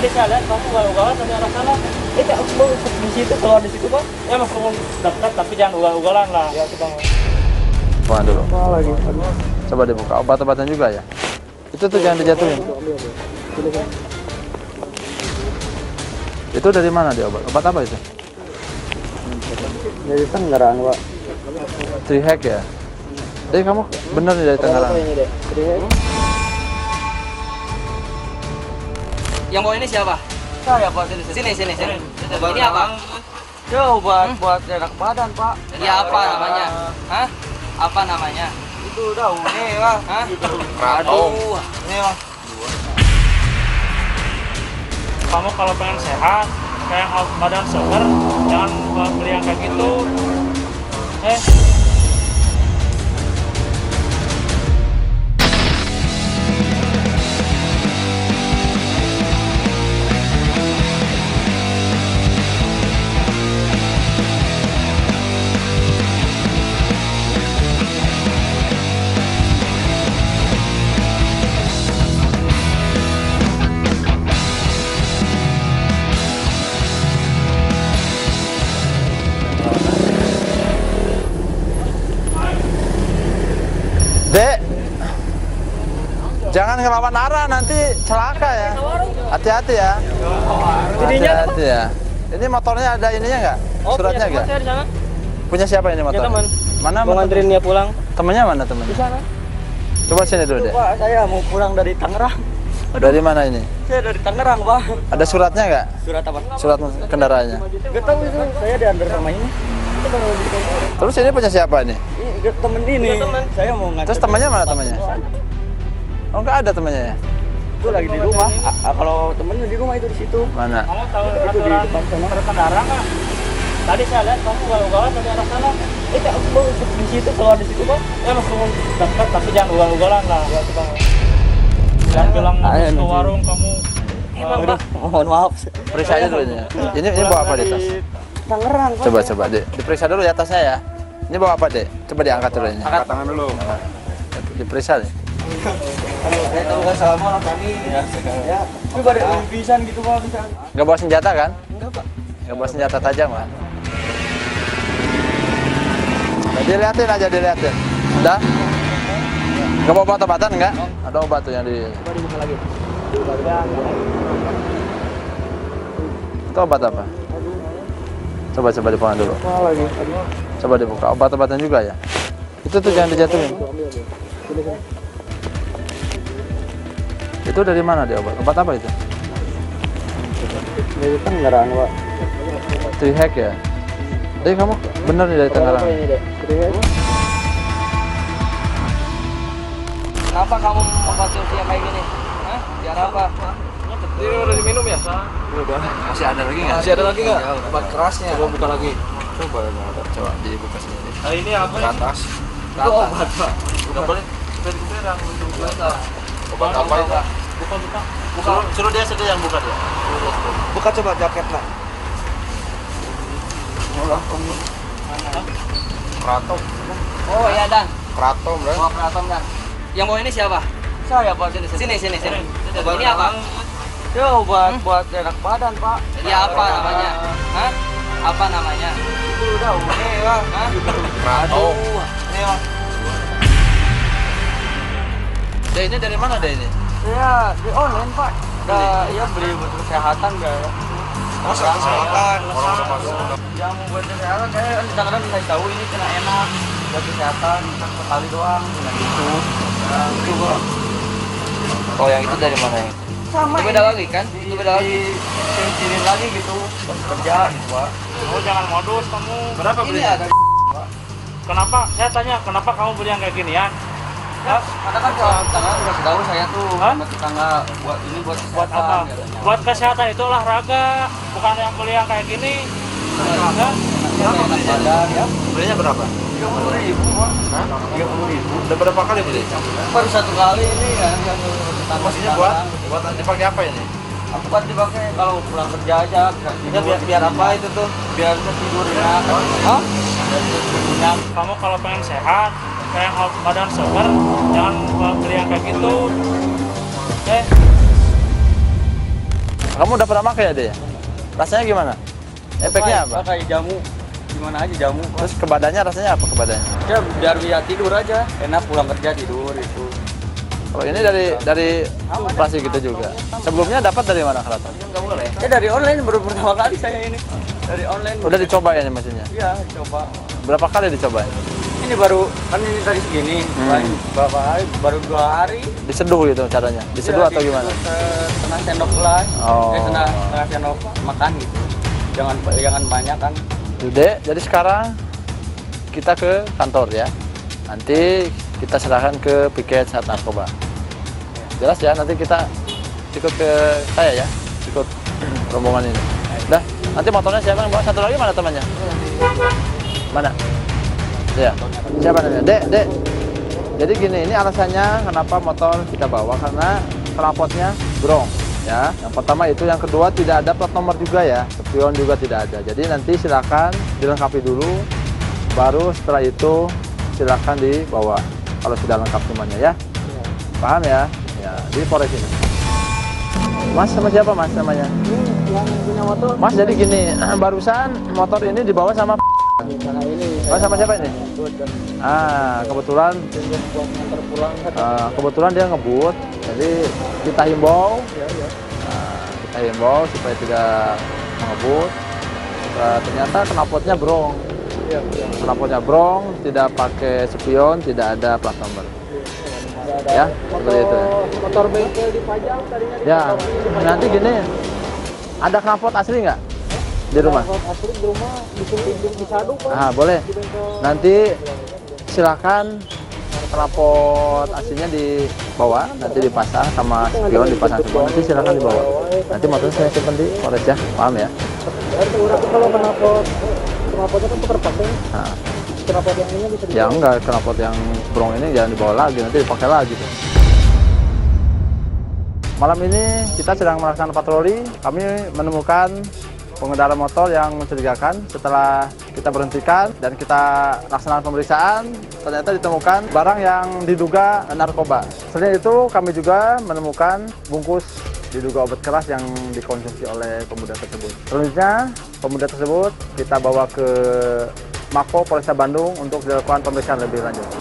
saya lihat kamu ugal-ugalan dari arah sana. Aku mau di situ, keluar di situ bang. Ya mas kamu dekat tapi jangan ugal-ugalan lah. Ya itu bang. Bukan dulu. Lagi. Coba dibuka. Obat-obatan juga ya. Itu tuh jangan dijatuhin. Itu dari mana dia obat? Obat apa itu? Dari Tangerang pak. Trihack ya. Jadi kamu bener nih dari Tangerang. Yang bawa ini siapa? Saya pak Sini. Ini apa? Ya buat enak badan pak. Ya apa namanya? Hah? Apa namanya? Itu daun nih pak. Hah? Aduh. Ini bang. Kamu kalau pengen sehat, kayak badan seger, jangan beli yang kayak gitu. Dek, jangan ngelawan arah nanti celaka ya. Hati-hati ya. Hati-hati ya. Ini motornya ada ininya nggak? Suratnya nggak? Saya di sana. Punya siapa ini motor? teman. Mana? Mau nganterin dia pulang. Temennya mana temennya? Di sana. Coba sini dulu deh. Pak, saya mau pulang dari Tangerang. Dari mana ini? Saya dari Tangerang pak. Ada suratnya nggak? Surat apa? Surat kendaraannya. Gak tahu itu. Saya diantar sama ini. Terus ini punya siapa ini? Ini temen ini. Saya mau nganter. Terus temannya mana temannya? Oh nggak ada temannya ya? Itu lagi di rumah. Kalau temennya di rumah itu di situ. Mana? Kamu tahu Itu di aturan depan sana. berkendara nggak? Tadi saya lihat kamu ugal-ugalan dari arah sana. Aku mau di situ, keluar di situ bang. Ya mas kamu dekat tapi jangan ugal-ugalan lah. Ya itu bang. Jangan bilang ke warung kamu. Aduh, mohon maaf. Periksa aja dulu ini. Ini bawa apa di tas? Tangerang pak. Coba diperiksa dulu ya tasnya ya. Ini bawa apa dek? Coba diangkat dulu ini. Angkat tangan dulu. Diperiksa nih. Saya tahu kan sama orang kami. Ya. Tapi pada pisan gitu pak. Nggak bawa senjata kan? Enggak pak. Nggak bawa senjata tajam kan? Nah, dilihatin aja dilihatin. Udah? Nggak bawa obat-obatan nggak? Ada obat tuh yang di. Coba dibuka lagi. Itu obat apa? Coba dibuka dulu. Lagi. Coba dibuka. Obat-obatan juga ya. Itu tuh jangan dijatuhin. Itu dari mana dia obat? Obat apa itu? Dari Tangerang pak. Trihack ya. Jadi kamu bener nih dari Tangerang. Kenapa kamu mengkonsumsi yang kayak gini? Hah? Biar apa? Ini udah diminum ya? Udah. Masih ada lagi nggak? Masih ada lagi nggak? Obat kerasnya. Coba buka lagi. Coba dibuka sini. Nah, ini apa? Ke atas. Itu obat pak. Udah boleh. Obat apa itu? Buka. Suruh dia sendiri yang buka dia. Buka coba jaketnya. Kratom. Oh iya dan. Kratom bro. Bawa keraton dan. Yang bawa ini siapa? Saya pak. Sini. Ini apa? Ya buat enak badan pak. Ya apa namanya? Hah? Apa namanya? Itu daun nih pak. Hah? Kratom. Ini bang. Dek ini dari mana dek ini? Saya di online pak. Ya beli buat kesehatan gak ya? Kesehatan. Ya mau buat kesehatan saya kadang-kadang dikasih tahu ini kena enak buat kesehatan sekali doang cuma gitu. Ya, itu bang. Oh yang itu dari mana yang? Sama Itu beda lagi kan? Itu beda lagi. Cincinin lagi gitu buat kerja gitu pak. Oh jangan modus kamu. Berapa Ini belinya? ada. Kenapa? Saya tanya kenapa kamu beli yang kayak ginian? Ya, karena kan kalau tetangga udah tahu saya tuh Hah? sama tetangga buat ini buat Buat kesehatan, apa? katanya. Buat kesehatan itu olahraga, bukan yang beli yang kayak gini. Hah? Berapa badan ya? Belinya berapa? 30.000 pak. 30.000. Udah berapa kali beli? Baru satu kali ini ya yang tetangga. Maksudnya buat dipakai apa ini? Aku kan dipakai kalau pulang kerja aja Ya biar apa itu tuh? biar bisa tidur enak. Hah? Biar bisa tidur enak. Kamu kalau pengen sehat, kayak badan seger, jangan beli yang kayak gitu. Kamu udah pernah pakai ya dia? Rasanya gimana? Efeknya apa? Kayak jamu, gimana aja jamu. Terus ke badannya rasanya apa ke badannya? Ya biar dia tidur aja, enak pulang kerja tidur itu. Kalau ini dari operasi gitu juga. Sebelumnya dapat dari mana Keraton? Nggak boleh. Ya dari online baru pertama kali saya ini. Dari online. Udah dicoba ya mesinnya? Iya, coba. Berapa kali dicoba? Ini baru kan ini tadi segini, berapa hari? Baru 2 hari. Diseduh gitu caranya? Diseduh atau gimana? Setengah sendok gelas, Oh. setengah sendok makan gitu. Jangan banyak kan. Udah, jadi sekarang kita ke kantor ya. Nanti kita serahkan ke piket Sat Narkoba. Jelas ya, nanti kita ikut ke saya ya, ikut rombongan ini. Dah, nanti motornya siapa yang bawa? Satu lagi mana temannya? Mana? Ya, siapa namanya? Dek. Jadi gini, ini alasannya kenapa motor kita bawa, karena knalpotnya brong. Ya, yang pertama itu, yang kedua tidak ada plat nomor juga ya, spion juga tidak ada. Jadi nanti silakan dilengkapi dulu, baru setelah itu silakan dibawa kalau sudah lengkap semuanya ya. Paham ya? Ya, di Polres ini. Mas sama siapa Mas namanya? Yang punya motor. Mas jadi gini, barusan motor ini dibawa sama Oh, sama siapa ini? Kebetulan kebetulan dia ngebut, jadi kita himbau, supaya tidak mengebut. Ternyata knalpotnya brong, tidak pakai spion, tidak ada plat nomor. Ya, seperti itu. Motor bengkel dipajang tadinya. Ya, nanti gini, ada knalpot asli nggak di rumah? Asli di rumah disadu Pak. Boleh. Nanti silakan knalpot aslinya dibawa, nanti dipasang sama spion, dipasang semua. Nanti silakan dibawa. Nanti motornya saya simpan di Polres ya, paham ya? Kalau knalpotnya kan tukar pasang. Knalpot yang ini bisa Ya enggak, knalpot yang brong ini jangan dibawa lagi, nanti dipakai lagi. Malam ini kita sedang melaksanakan patroli, kami menemukan pengendara motor yang mencurigakan. Setelah kita berhentikan dan kita laksanakan pemeriksaan, ternyata ditemukan barang yang diduga narkoba. Selain itu, kami juga menemukan bungkus diduga obat keras yang dikonsumsi oleh pemuda tersebut. Selanjutnya, pemuda tersebut kita bawa ke Mako Polresta Bandung untuk dilakukan pemeriksaan lebih lanjut.